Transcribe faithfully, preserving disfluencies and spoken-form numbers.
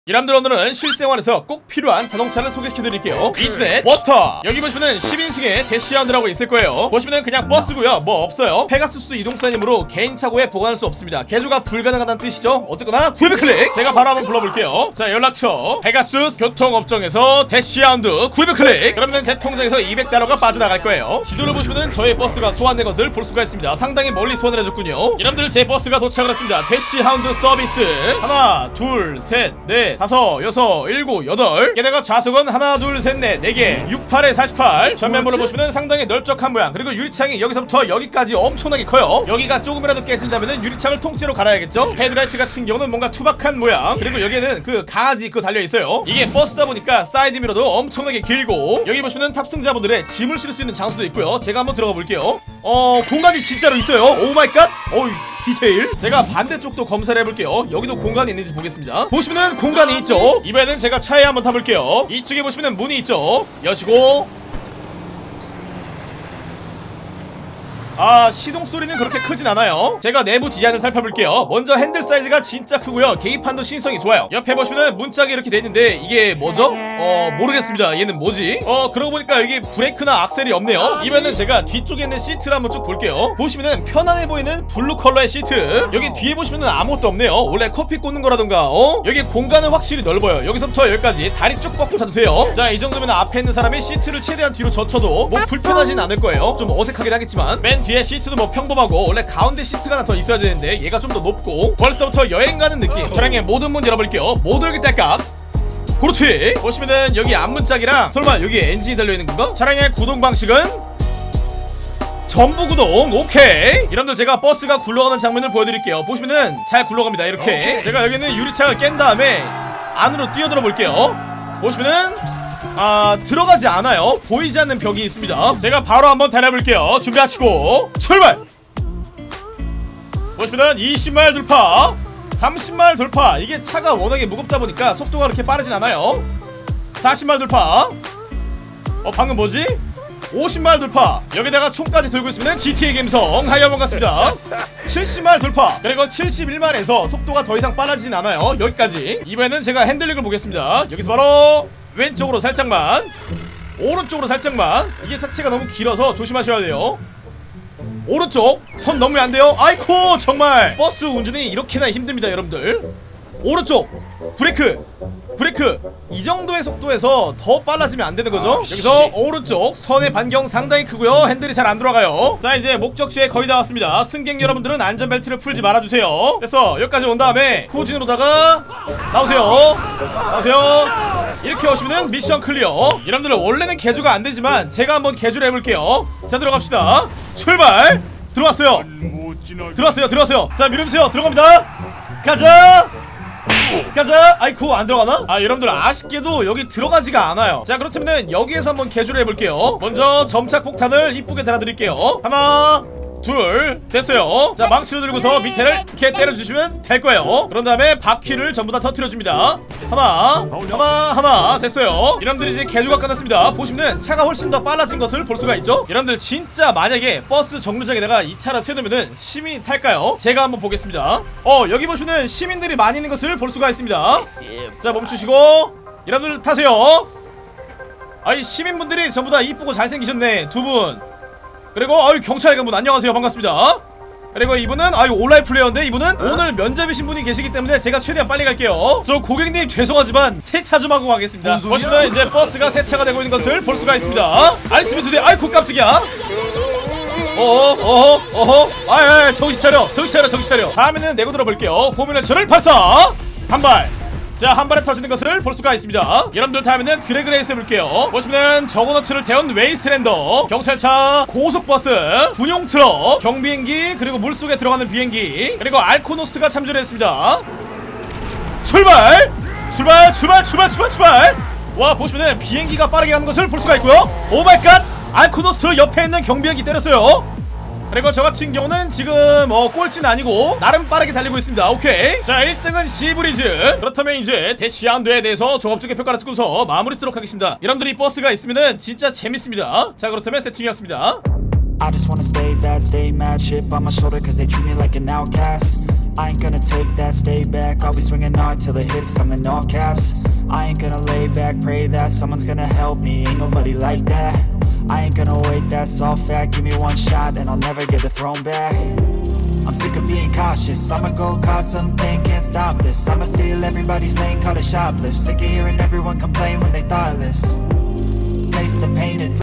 여러분들 오늘은 실생활에서 꼭 필요한 자동차를 소개시켜드릴게요. 인터넷 버스터. 여기 보시면은 십 인승의 대시하운드라고 있을 거예요. 보시면은 그냥 버스고요, 뭐 없어요. 페가수스 이동수단이므로 개인 차고에 보관할 수 없습니다. 개조가 불가능하다는 뜻이죠. 어쨌거나 구입 클릭. 제가 바로 한번 불러볼게요. 자, 연락처 페가수스 교통업종에서 대시하운드 구입 클릭. 그러면 제 통장에서 이백 달러가 빠져나갈 거예요. 지도를 보시면은 저의 버스가 소환된 것을 볼 수가 있습니다. 상당히 멀리 소환을 해줬군요. 여러분들 제 버스가 도착을 했습니다. 대시하운드 서비스. 하나 둘 셋 넷 다섯, 여섯, 일곱, 여덟. 게다가 좌석은 하나, 둘, 셋, 넷, 네 개. 육, 팔에 사십팔. 전면부를 보시면 상당히 넓적한 모양. 그리고 유리창이 여기서부터 여기까지 엄청나게 커요. 여기가 조금이라도 깨진다면 유리창을 통째로 갈아야겠죠? 헤드라이트 같은 경우는 뭔가 투박한 모양. 그리고 여기에는 그 강아지 그거 달려있어요. 이게 버스다 보니까 사이드 미러도 엄청나게 길고, 여기 보시면 탑승자분들의 짐을 실을 수 있는 장소도 있고요. 제가 한번 들어가 볼게요. 어, 공간이 진짜로 있어요. 오 마이 갓. 어이, 디테일. 제가 반대쪽도 검사를 해볼게요. 여기도 공간이 있는지 보겠습니다. 보시면은 공간이 있죠. 이번에는 제가 차에 한번 타볼게요. 이쪽에 보시면은 문이 있죠. 여시고, 아, 시동 소리는 그렇게 크진 않아요. 제가 내부 디자인을 살펴볼게요. 먼저 핸들 사이즈가 진짜 크고요. 계기판도 신성이 좋아요. 옆에 보시면은 문짝이 이렇게 돼 있는데 이게 뭐죠? 어, 모르겠습니다. 얘는 뭐지? 어, 그러고 보니까 여기 브레이크나 악셀이 없네요. 이번에는 제가 뒤쪽에 있는 시트를 한번 쭉 볼게요. 보시면은 편안해 보이는 블루 컬러의 시트. 여기 뒤에 보시면은 아무것도 없네요. 원래 커피 꽂는 거라던가, 어? 여기 공간은 확실히 넓어요. 여기서부터 여기까지 다리 쭉 뻗고 타도 돼요. 자, 이 정도면 앞에 있는 사람이 시트를 최대한 뒤로 젖혀도 뭐 불편하진 않을 거예요. 좀 어색하긴 하겠지만 맨 뒤에 시트도 뭐 평범하고, 원래 가운데 시트가 하나 더 있어야 되는데 얘가 좀 더 높고, 벌써부터 여행 가는 느낌. 차량의 모든 문 열어볼게요. 모두 열기 딸깍. 그렇지. 보시면은 여기 앞문짝이랑, 설마 여기 엔진이 달려있는 건가? 차량의 구동 방식은 전부 구동. 오케이. 여러분들 제가 버스가 굴러가는 장면을 보여드릴게요. 보시면은 잘 굴러갑니다. 이렇게 제가 여기 있는 유리창을 깬 다음에 안으로 뛰어들어 볼게요. 보시면은 아, 들어가지 않아요. 보이지 않는 벽이 있습니다. 제가 바로 한번 달려볼게요. 준비하시고 출발! 보시면은 이십 마일 돌파, 삼십 마일 돌파. 이게 차가 워낙에 무겁다 보니까 속도가 그렇게 빠르진 않아요. 사십 마일 돌파. 어, 방금 뭐지? 오십 마일 돌파. 여기다가 총까지 들고 있으면 지티에이 감성 하이어번 같습니다. 칠십 마일 돌파. 그리고 칠십일 마일에서 속도가 더 이상 빨라지진 않아요. 여기까지. 이번에는 제가 핸들링을 보겠습니다. 여기서 바로 왼쪽으로 살짝만, 오른쪽으로 살짝만. 이게 자체가 너무 길어서 조심하셔야 돼요. 오른쪽 손 넘으면 안 돼요. 아이코, 정말 버스 운전이 이렇게나 힘듭니다, 여러분들. 오른쪽 브레이크, 브레이크. 이 정도의 속도에서 더 빨라지면 안 되는 거죠. 여기서 오른쪽 선의 반경 상당히 크고요. 핸들이 잘 안 돌아가요. 자, 이제 목적지에 거의 다 왔습니다. 승객 여러분들은 안전벨트를 풀지 말아주세요. 됐어. 여기까지 온 다음에 후진으로다가 나오세요. 나오세요. 이렇게 오시면은 미션 클리어. 여러분들 원래는 개조가 안 되지만 제가 한번 개조를 해볼게요. 자, 들어갑시다. 출발. 들어왔어요. 들어왔어요. 들어왔어요. 자, 밀어주세요. 들어갑니다. 가자. 가자. 아이쿠, 안 들어가나? 아, 여러분들 아쉽게도 여기 들어가지가 않아요. 자, 그렇다면 여기에서 한번 개조를 해볼게요. 먼저 점착 폭탄을 이쁘게 달아드릴게요. 하나 둘, 됐어요. 자, 망치를 들고서 밑에를 이렇게 때려주시면 될 거예요. 그런 다음에 바퀴를 전부 다 터트려줍니다. 하나 하나 하나. 됐어요. 여러분들 이제 개조가 끝났습니다. 보시면 차가 훨씬 더 빨라진 것을 볼 수가 있죠. 여러분들 진짜 만약에 버스 정류장에다가 이 차를 세우면은 시민이 탈까요? 제가 한번 보겠습니다. 어, 여기 보시면 시민들이 많이 있는 것을 볼 수가 있습니다. 자, 멈추시고 여러분들 타세요. 아이, 시민분들이 전부 다 이쁘고 잘생기셨네, 두 분. 그리고 아유, 경찰관분 안녕하세요. 반갑습니다. 그리고 이분은 아유, 온라인 플레이어인데 이분은 오늘 면접이신 분이 계시기 때문에 제가 최대한 빨리 갈게요. 저 고객님 죄송하지만 세차 좀 하고 가겠습니다. 보시면 이제 버스가 세차가 되고 있는 것을 볼 수가 있습니다. 알겠습니다. 두대. 아이쿠, 깜짝이야. 어허 어허 어허. 아이, 정신 차려, 정신 차려, 정신 차려. 다음에는 내고 들어볼게요. 포뮬러처를 발사. 한발. 자, 한 발에 터지는 것을 볼 수가 있습니다. 여러분들 다음에는 드래그 레이스 해볼게요. 보시면 저거너츠를 태운 웨이스트랜더, 경찰차, 고속버스, 군용 트럭, 경비행기, 그리고 물속에 들어가는 비행기, 그리고 알코노스트가 참전을 했습니다. 출발! 출발! 출발! 출발! 출발! 출발! 와, 보시면 비행기가 빠르게 가는 것을 볼 수가 있고요. 오마이갓! 알코노스트 옆에 있는 경비행기 때렸어요. 그리고 저 같은 경우는 지금 어, 꼴찌는 아니고 나름 빠르게 달리고 있습니다. 오케이. 자, 일 등은 시브리즈. 그렇다면 이제 대시하운드에 대해서 종합적인 평가를 찍고서 마무리 쓰도록 하겠습니다. 여러분들이 버스가 있으면은 진짜 재밌습니다. 자, 그렇다면 세팅이었습니다. I just wanna stay bad, stay mad, chip on my shoulder cause they treat me like an outcast. I ain't gonna take that, stay back. I'll be swinging hard till the hits come in all caps. I ain't gonna lay back, pray that someone's gonna help me. Ain't nobody like that. I ain't gonna wait, that's all fact. Give me one shot and I'll never get the throne back. I'm sick of being cautious. I'ma go cause some pain, can't stop this. I'ma steal everybody's lane, call it shoplift. Sick of hearing everyone complain when they thoughtless. Taste the pain, it's